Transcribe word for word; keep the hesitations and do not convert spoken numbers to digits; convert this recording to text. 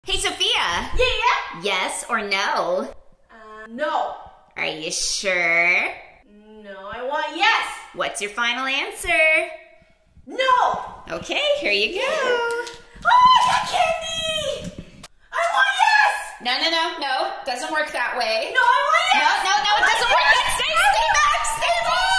Hey, Sophia. Yeah, yeah? Yes or no? Uh, no. Are you sure? No, I want yes. What's your final answer? No. Okay, here you go. Oh, I got candy. I want yes. No, no, no, no. Doesn't work that way. No, I want yes. No, no, no, it doesn't work. Stay, stay back, stay back.